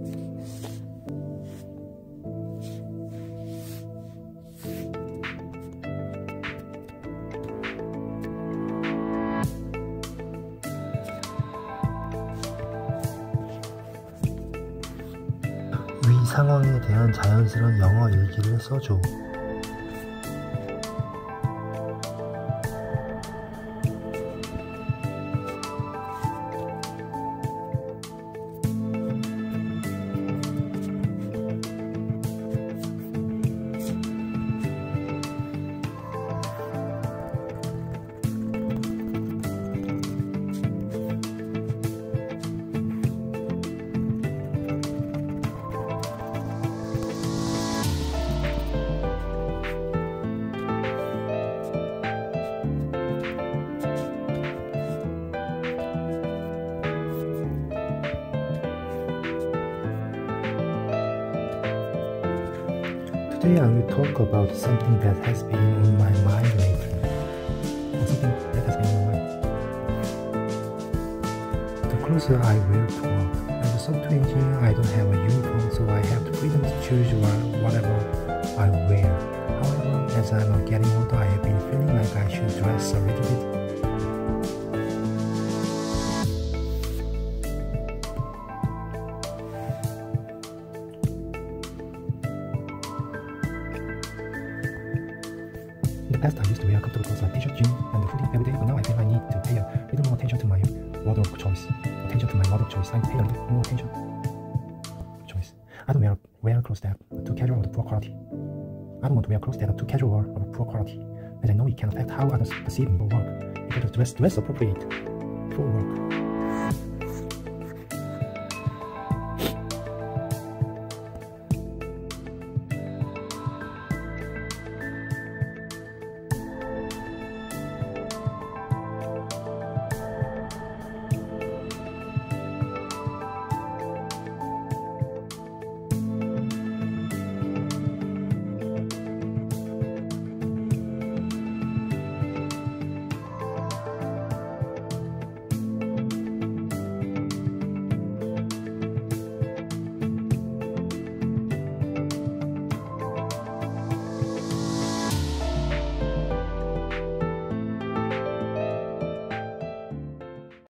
위 상황에 대한 자연스러운 영어 일기를 써줘. Today I will talk about something that has been on my mind lately. Or something that has been on my mind. The closer I wear to work. As a software engineer, I don't have a uniform, so I have the freedom to choose whatever I wear. However, as I'm getting older, I have been feeling like I should dress a little bit. In the past, I used to wear comfortable clothes like t-shirt, jeans, and hoodie every day, but now I feel I need to pay a little more attention to my wardrobe choice. I pay a little more attention choice. I don't wear clothes that are too casual or poor quality. I don't want to wear clothes that are too casual or poor quality, as I know it can affect how others perceive me or work. You got to dress appropriate for work.